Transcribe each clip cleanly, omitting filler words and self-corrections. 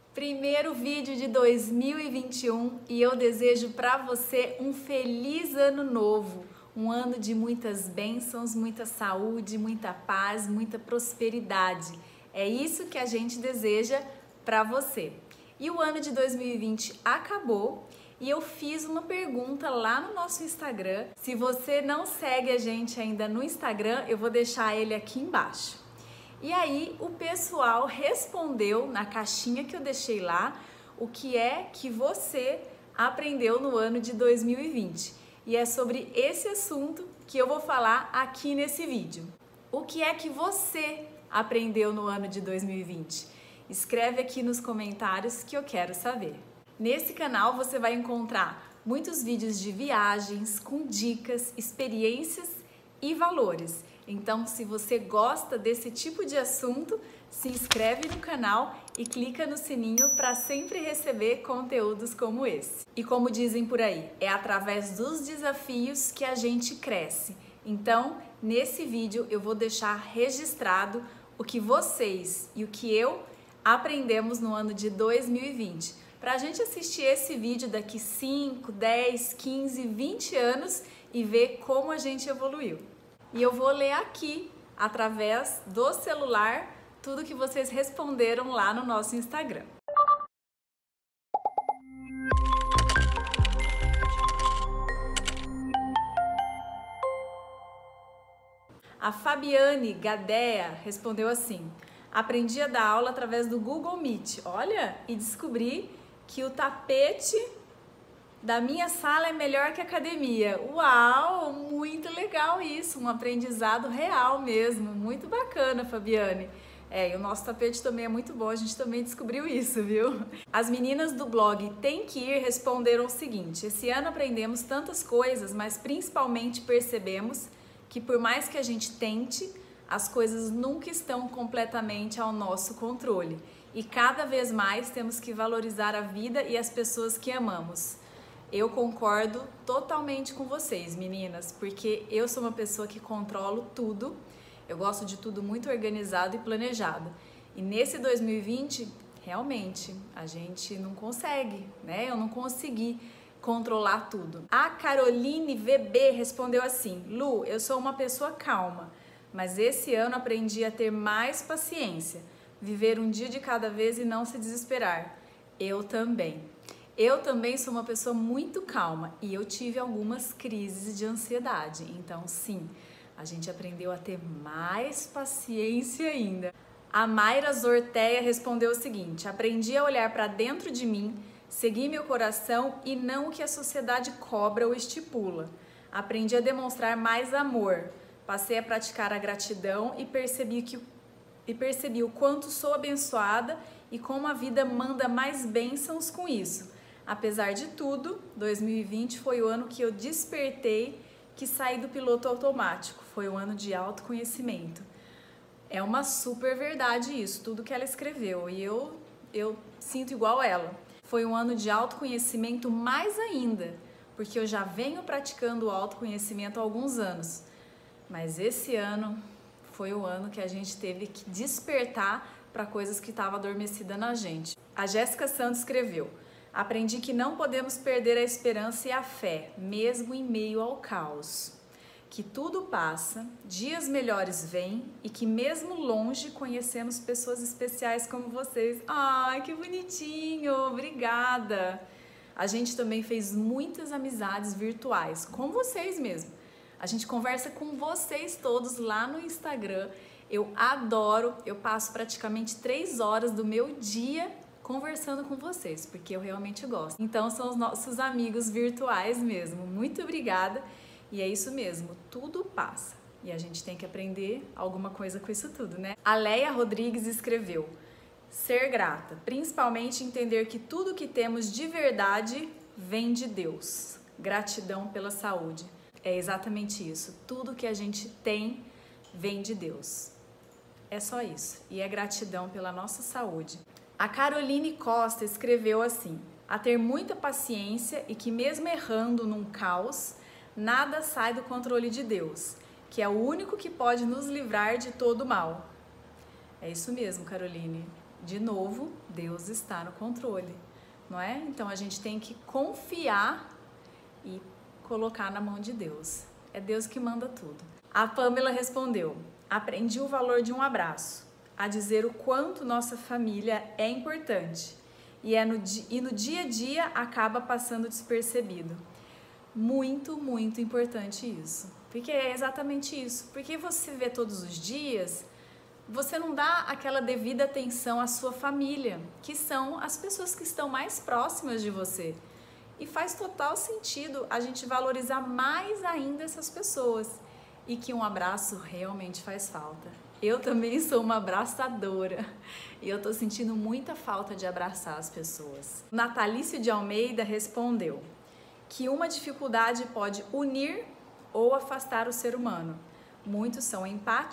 Primeiro vídeo de 2021 e eu desejo para você um feliz ano novo, um ano de muitas bênçãos, muita saúde, muita paz, muita prosperidade. É isso que a gente deseja para você. E o ano de 2020 acabou e eu fiz uma pergunta lá no nosso Instagram. Se você não segue a gente ainda no Instagram, eu vou deixar ele aqui embaixo. E aí o pessoal respondeu na caixinha que eu deixei lá o que é que você aprendeu no ano de 2020. E é sobre esse assunto que eu vou falar aqui nesse vídeo. O que é que você aprendeu no ano de 2020? Escreve aqui nos comentários que eu quero saber. Nesse canal você vai encontrar muitos vídeos de viagens com dicas, experiências e valores. Então, se você gosta desse tipo de assunto, se inscreve no canal e clica no sininho para sempre receber conteúdos como esse. E como dizem por aí, é através dos desafios que a gente cresce. Então, nesse vídeo eu vou deixar registrado o que vocês e o que eu aprendemos no ano de 2020. Para a gente assistir esse vídeo daqui 5, 10, 15, 20 anos e ver como a gente evoluiu. E eu vou ler aqui, através do celular, tudo que vocês responderam lá no nosso Instagram. A Fabiane Gadea respondeu assim: aprendi a dar aula através do Google Meet. Olha, e descobri que o tapete da minha sala é melhor que a academia. Uau, muito legal isso, um aprendizado real mesmo, muito bacana, Fabiane. E o nosso tapete também é muito bom, a gente também descobriu isso, viu? As meninas do blog Tem Que Ir responderam o seguinte: esse ano aprendemos tantas coisas, mas principalmente percebemos que por mais que a gente tente, as coisas nunca estão completamente ao nosso controle. E cada vez mais temos que valorizar a vida e as pessoas que amamos. Eu concordo totalmente com vocês, meninas, porque eu sou uma pessoa que controlo tudo, eu gosto de tudo muito organizado e planejado. E nesse 2020, realmente, a gente não consegue, né? Eu não consegui controlar tudo. A Caroline VB respondeu assim: Lu, eu sou uma pessoa calma, mas esse ano aprendi a ter mais paciência, viver um dia de cada vez e não se desesperar. Eu também. Eu também sou uma pessoa muito calma e eu tive algumas crises de ansiedade. Então, sim, a gente aprendeu a ter mais paciência ainda. A Mayra Zorteia respondeu o seguinte: aprendi a olhar para dentro de mim, seguir meu coração e não o que a sociedade cobra ou estipula. Aprendi a demonstrar mais amor. Passei a praticar a gratidão e percebi o quanto sou abençoada e como a vida manda mais bênçãos com isso. Apesar de tudo, 2020 foi o ano que eu despertei, que saí do piloto automático. Foi um ano de autoconhecimento. É uma super verdade isso, tudo que ela escreveu. E eu sinto igual ela. Foi um ano de autoconhecimento mais ainda, porque eu já venho praticando o autoconhecimento há alguns anos. Mas esse ano foi o ano que a gente teve que despertar para coisas que estavam adormecidas na gente. A Jéssica Santos escreveu: aprendi que não podemos perder a esperança e a fé, mesmo em meio ao caos. Que tudo passa, dias melhores vêm e que mesmo longe conhecemos pessoas especiais como vocês. Ai, que bonitinho! Obrigada! A gente também fez muitas amizades virtuais, com vocês mesmo. A gente conversa com vocês todos lá no Instagram. Eu adoro, eu passo praticamente 3 horas do meu dia conversando com vocês, porque eu realmente gosto. Então são os nossos amigos virtuais mesmo. Muito obrigada. E é isso mesmo, tudo passa. E a gente tem que aprender alguma coisa com isso tudo, né? A Leia Rodrigues escreveu: ser grata, principalmente entender que tudo que temos de verdade vem de Deus. Gratidão pela saúde. É exatamente isso. Tudo que a gente tem vem de Deus. É só isso. E é gratidão pela nossa saúde. A Caroline Costa escreveu assim: a ter muita paciência e que mesmo errando num caos, nada sai do controle de Deus, que é o único que pode nos livrar de todo o mal. É isso mesmo, Caroline. De novo, Deus está no controle, não é? Então a gente tem que confiar e colocar na mão de Deus. É Deus que manda tudo. A Pamela respondeu: aprendi o valor de um abraço, a dizer o quanto nossa família é importante e no dia a dia acaba passando despercebido. Muito, muito importante isso. Porque é exatamente isso. Porque você vê todos os dias, você não dá aquela devida atenção à sua família, que são as pessoas que estão mais próximas de você. E faz total sentido a gente valorizar mais ainda essas pessoas. E que um abraço realmente faz falta. Eu também sou uma abraçadora e eu tô sentindo muita falta de abraçar as pessoas. Natalício de Almeida respondeu que uma dificuldade pode unir ou afastar o ser humano. Muitos são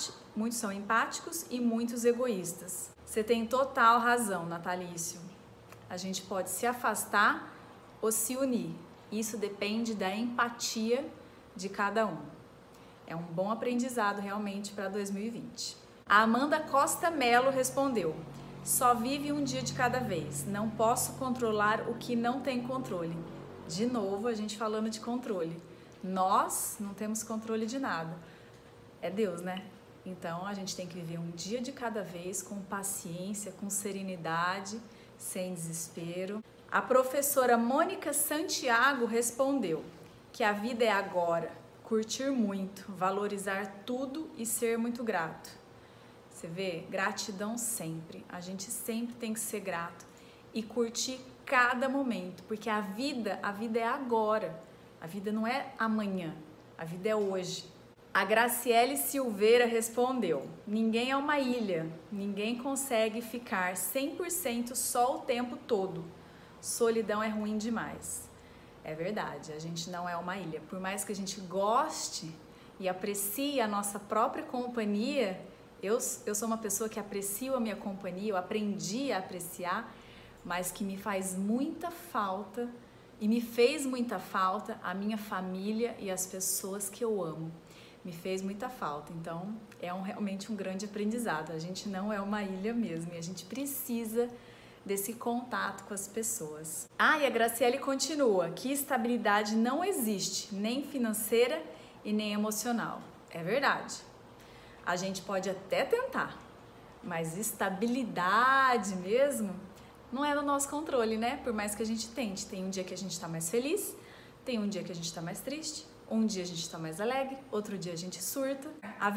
empáticos e muitos egoístas. Você tem total razão, Natalício. A gente pode se afastar ou se unir. Isso depende da empatia de cada um. É um bom aprendizado realmente para 2020. A Amanda Costa Melo respondeu: só vive um dia de cada vez. Não posso controlar o que não tem controle. De novo, a gente falando de controle. Nós não temos controle de nada. É Deus, né? Então a gente tem que viver um dia de cada vez com paciência, com serenidade, sem desespero. A professora Mônica Santiago respondeu que a vida é agora. Curtir muito, valorizar tudo e ser muito grato. Você vê? Gratidão sempre. A gente sempre tem que ser grato e curtir cada momento, porque a vida é agora. A vida não é amanhã, a vida é hoje. A Graciele Silveira respondeu: ninguém é uma ilha, ninguém consegue ficar 100% só o tempo todo. Solidão é ruim demais. É verdade, a gente não é uma ilha. Por mais que a gente goste e aprecie a nossa própria companhia, eu sou uma pessoa que aprecio a minha companhia, eu aprendi a apreciar, mas que me faz muita falta e me fez muita falta a minha família e as pessoas que eu amo. Me fez muita falta, então é realmente um grande aprendizado. A gente não é uma ilha mesmo e a gente precisa desse contato com as pessoas. E a Graciele continua, que estabilidade não existe, nem financeira e nem emocional. É verdade. A gente pode até tentar, mas estabilidade mesmo não é no nosso controle, né? Por mais que a gente tente. Tem um dia que a gente tá mais feliz, tem um dia que a gente tá mais triste, um dia a gente tá mais alegre, outro dia a gente surta. A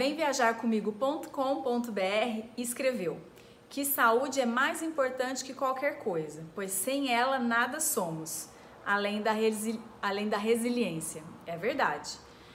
vemviajarcomigo.com.br escreveu que saúde é mais importante que qualquer coisa, pois sem ela nada somos, além da resiliência. É verdade.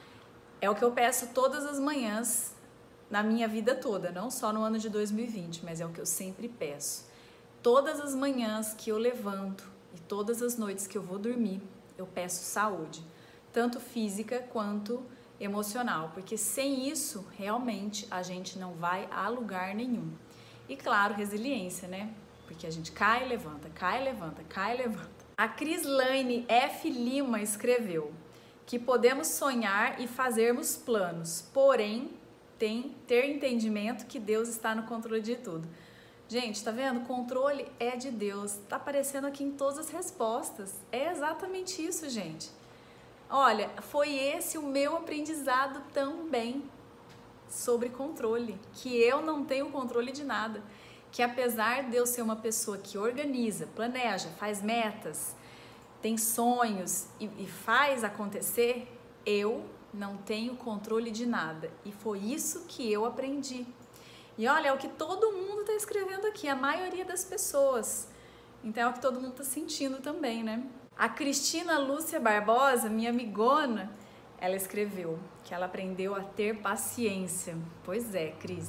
É o que eu peço todas as manhãs na minha vida toda, não só no ano de 2020, mas é o que eu sempre peço. Todas as manhãs que eu levanto e todas as noites que eu vou dormir, eu peço saúde, tanto física quanto emocional, porque sem isso, realmente, a gente não vai a lugar nenhum. E claro, resiliência, né? Porque a gente cai, levanta, cai, levanta, cai, levanta. A Crislaine F. Lima escreveu que podemos sonhar e fazermos planos, porém, ter entendimento que Deus está no controle de tudo. Gente, tá vendo? O controle é de Deus. Tá aparecendo aqui em todas as respostas. É exatamente isso, gente. Olha, foi esse o meu aprendizado também sobre controle, que eu não tenho controle de nada, que apesar de eu ser uma pessoa que organiza, planeja, faz metas, tem sonhos e faz acontecer, eu não tenho controle de nada, e foi isso que eu aprendi. E olha, é o que todo mundo está escrevendo aqui, a maioria das pessoas, então é o que todo mundo está sentindo também, né? A Cristina Lúcia Barbosa, minha amigona, ela escreveu que ela aprendeu a ter paciência. Pois é, Cris,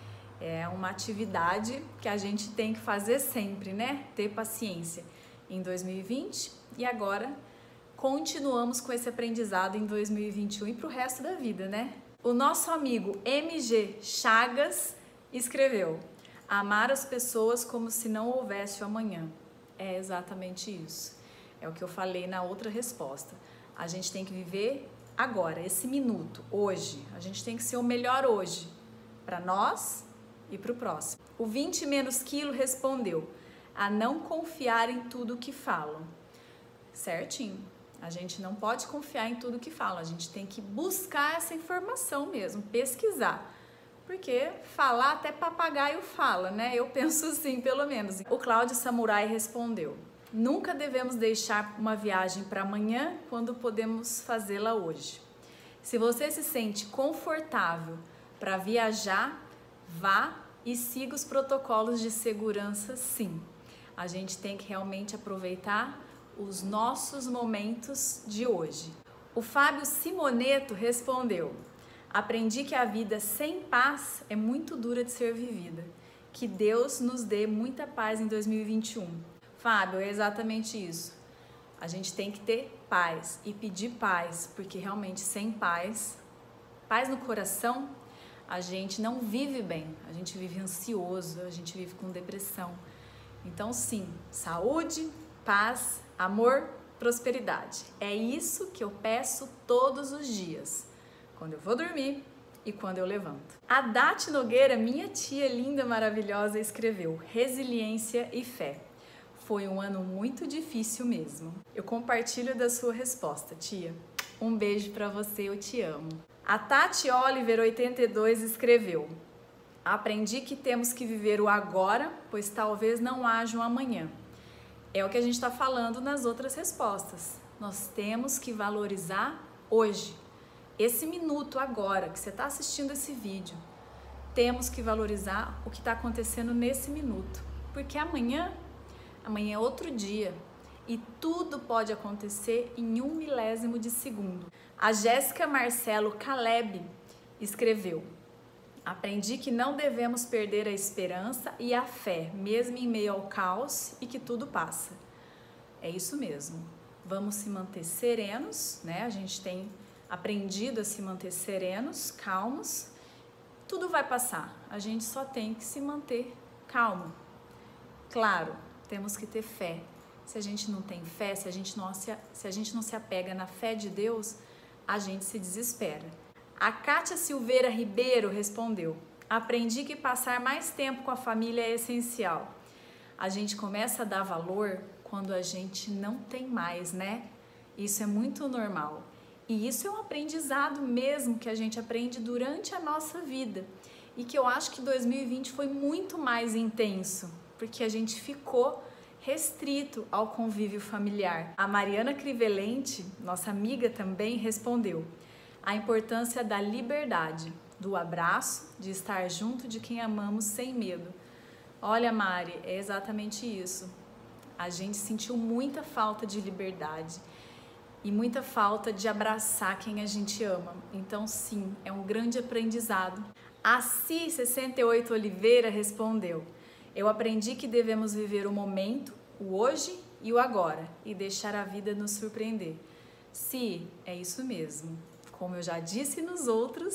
é uma atividade que a gente tem que fazer sempre, né? Ter paciência em 2020 e agora continuamos com esse aprendizado em 2021 e para o resto da vida, né? O nosso amigo MG Chagas escreveu: amar as pessoas como se não houvesse o amanhã. É exatamente isso. É o que eu falei na outra resposta. A gente tem que viver agora, esse minuto, hoje. A gente tem que ser o melhor hoje, para nós e para o próximo. O 20 menos quilo respondeu: a não confiar em tudo que falam. Certinho. A gente não pode confiar em tudo que falam, a gente tem que buscar essa informação mesmo, pesquisar. Porque falar até papagaio fala, né? Eu penso assim, pelo menos. O Cláudio Samurai respondeu: nunca devemos deixar uma viagem para amanhã quando podemos fazê-la hoje. Se você se sente confortável para viajar, vá e siga os protocolos de segurança, sim. A gente tem que realmente aproveitar os nossos momentos de hoje. O Fábio Simoneto respondeu: aprendi que a vida sem paz é muito dura de ser vivida. Que Deus nos dê muita paz em 2021. Fábio, é exatamente isso. A gente tem que ter paz e pedir paz, porque realmente sem paz, paz no coração, a gente não vive bem. A gente vive ansioso, a gente vive com depressão. Então sim, saúde, paz, amor, prosperidade. É isso que eu peço todos os dias, quando eu vou dormir e quando eu levanto. A Dati Nogueira, minha tia linda, maravilhosa, escreveu: resiliência e fé. Foi um ano muito difícil mesmo. Eu compartilho da sua resposta, tia. Um beijo pra você, eu te amo. A Tati Oliver, 82, escreveu: aprendi que temos que viver o agora, pois talvez não haja um amanhã. É o que a gente está falando nas outras respostas. Nós temos que valorizar hoje. Esse minuto agora que você está assistindo esse vídeo, temos que valorizar o que está acontecendo nesse minuto. Porque amanhã é outro dia e tudo pode acontecer em 1 milésimo de segundo. A Jéssica Marcelo Caleb escreveu: aprendi que não devemos perder a esperança e a fé, mesmo em meio ao caos, e que tudo passa. É isso mesmo. Vamos se manter serenos, né? A gente tem aprendido a se manter serenos, calmos. Tudo vai passar. A gente só tem que se manter calmo. Claro, temos que ter fé. Se a gente não tem fé, se a gente não se apega na fé de Deus, a gente se desespera. A Kátia Silveira Ribeiro respondeu: aprendi que passar mais tempo com a família é essencial. A gente começa a dar valor quando a gente não tem mais, né? Isso é muito normal. E isso é um aprendizado mesmo que a gente aprende durante a nossa vida. E que eu acho que 2020 foi muito mais intenso, porque a gente ficou restrito ao convívio familiar. A Mariana Crivelente, nossa amiga também, respondeu: a importância da liberdade, do abraço, de estar junto de quem amamos sem medo. Olha, Mari, é exatamente isso. A gente sentiu muita falta de liberdade e muita falta de abraçar quem a gente ama. Então, sim, é um grande aprendizado. A Si 68 Oliveira respondeu: eu aprendi que devemos viver o momento, o hoje e o agora, e deixar a vida nos surpreender. Si, é isso mesmo. Como eu já disse nas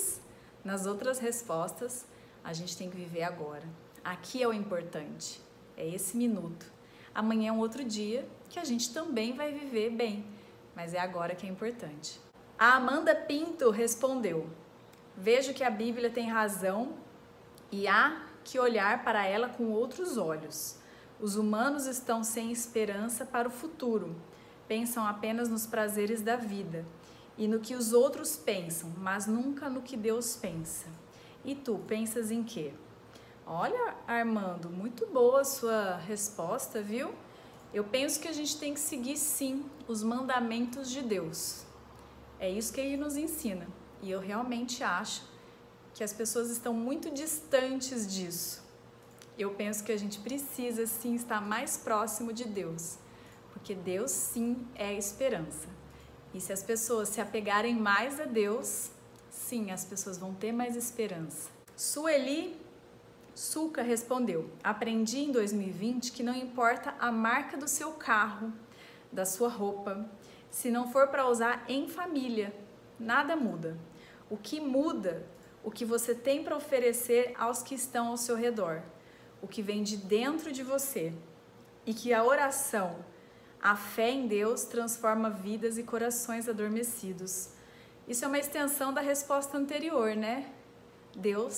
outras respostas, a gente tem que viver agora. Aqui é o importante, é esse minuto. Amanhã é um outro dia que a gente também vai viver bem, mas é agora que é importante. A Amanda Pinto respondeu: vejo que a Bíblia tem razão e há que olhar para ela com outros olhos. Os humanos estão sem esperança para o futuro, pensam apenas nos prazeres da vida e no que os outros pensam, mas nunca no que Deus pensa. E tu, pensas em quê? Olha, Armando, muito boa a sua resposta, viu? Eu penso que a gente tem que seguir, sim, os mandamentos de Deus. É isso que Ele nos ensina. E eu realmente acho que as pessoas estão muito distantes disso. Eu penso que a gente precisa, sim, estar mais próximo de Deus. Porque Deus, sim, é a esperança. E se as pessoas se apegarem mais a Deus, sim, as pessoas vão ter mais esperança. Sueli Suca respondeu: aprendi em 2020 que não importa a marca do seu carro, da sua roupa, se não for para usar em família, nada muda. O que muda, o que você tem para oferecer aos que estão ao seu redor, o que vem de dentro de você. E que a oração, a fé em Deus transforma vidas e corações adormecidos. Isso é uma extensão da resposta anterior, né? Deus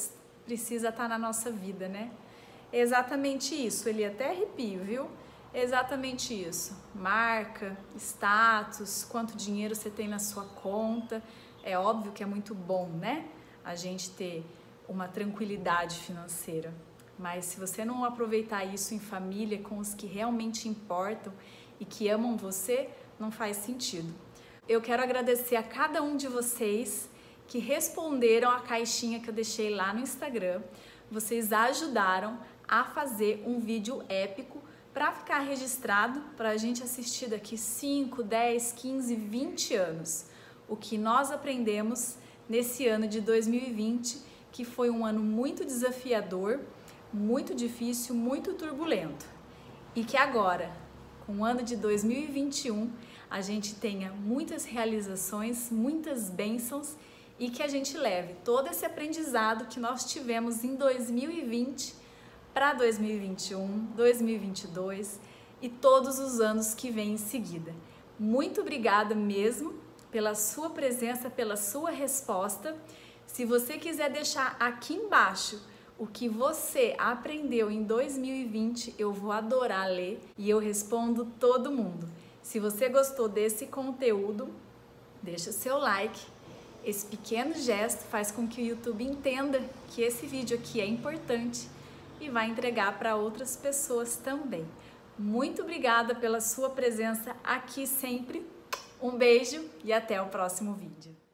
precisa estar na nossa vida, né? É exatamente isso, ele até arrepio, viu? É exatamente isso. Marca, status, quanto dinheiro você tem na sua conta. É óbvio que é muito bom, né? A gente ter uma tranquilidade financeira. Mas se você não aproveitar isso em família, com os que realmente importam e que amam você, não faz sentido. Eu quero agradecer a cada um de vocês que responderam a caixinha que eu deixei lá no Instagram. Vocês ajudaram a fazer um vídeo épico para ficar registrado, para a gente assistir daqui 5, 10, 15, 20 anos. O que nós aprendemos nesse ano de 2020, que foi um ano muito desafiador, muito difícil, muito turbulento. E que agora, com o ano de 2021, a gente tenha muitas realizações, muitas bênçãos e que a gente leve todo esse aprendizado que nós tivemos em 2020 para 2021, 2022 e todos os anos que vêm em seguida. Muito obrigada mesmo pela sua presença, pela sua resposta. Se você quiser deixar aqui embaixo o que você aprendeu em 2020, eu vou adorar ler e eu respondo todo mundo. Se você gostou desse conteúdo, deixa seu like. Esse pequeno gesto faz com que o YouTube entenda que esse vídeo aqui é importante e vai entregar para outras pessoas também. Muito obrigada pela sua presença aqui sempre. Um beijo e até o próximo vídeo.